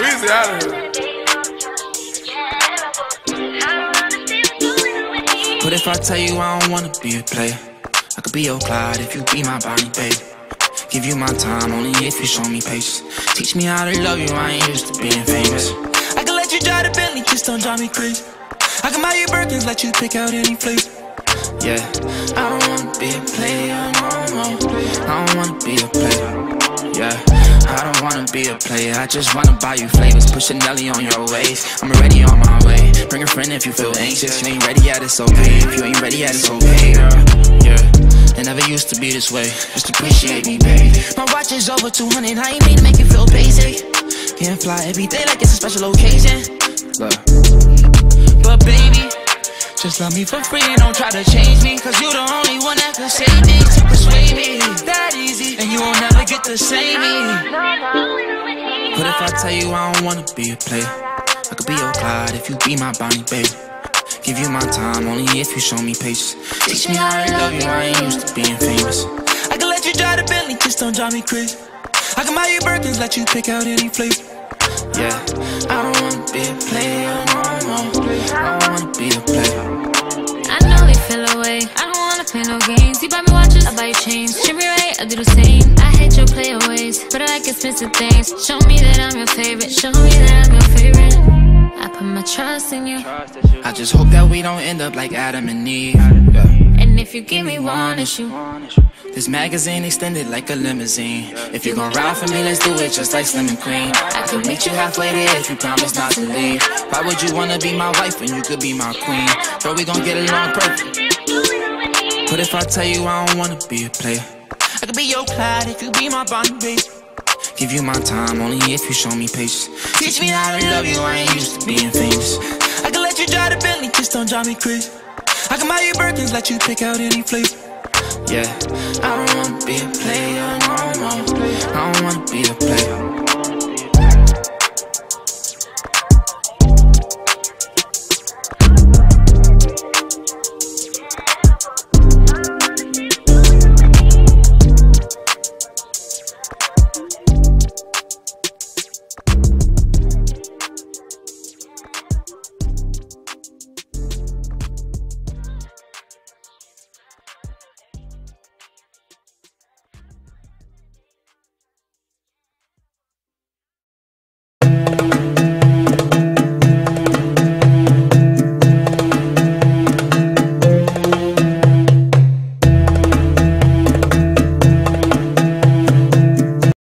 Wheezy out of here. What if I tell you I don't wanna be a player? I could be your Clyde if you be my Bonnie, baby. Give you my time only if you show me patience. Teach me how to love you, I ain't used to being famous. I can let you drive the Bentley, just don't drive me crazy. I can buy you Birkins, let you pick out any flavor. Yeah, I don't wanna be a player, no, no. I don't wanna be a player. Yeah, I don't wanna be a player. I just wanna buy you flavors. Put Chanel on your waist. I'm already on my way. Bring a friend if you feel anxious. You ain't ready yet, it's okay. If you ain't ready yet, it's okay, girl. Yeah, it never used to be this way. Just appreciate me, baby. My watch is over 200. I ain't mean to make you feel basic. Can't fly every day like it's a special occasion. Look, but baby, just love me for free and don't try to change me. Cause you the only one that can say things to persuade me. That easy, and you won't never get to save me. What if I tell you I don't wanna be a player? I could be your Clyde if you be my Bonnie, baby. Give you my time only if you show me patience. Teach me how to love you, I ain't used to being famous. I can let you drive the Bentley, just don't drive me crazy. I can buy you Birkins, let you pick out any flavor. Yeah, I don't wanna be a player, no, no. I don't wanna be a player. I know they feel away. I don't wanna play no games. You buy me watches, I buy you chains. Treat me right, I do the same. I hate your player ways, but I like expensive things. Show me that I'm your favorite. Show me that I'm your favorite. I put my trust in you. I just hope that we don't end up like Adam and Eve. Yeah. And if you give me one issue, this magazine extended like a limousine. If you gon' ride for me, let's do it just like Slim and Queen. I could meet you halfway there if you promise not to leave. Why would you wanna be my wife when you could be my queen? Bro, we gon' get along perfect. What if I tell you I don't wanna be a player? I could be your Clyde if you be my Bonnie, baby. Give you my time only if you show me patience. Teach me how to love you, I ain't used to being famous. I can let you drive the Bentley, just don't drive me crazy. I can buy you Birkins, let you pick out any flavor. Yeah,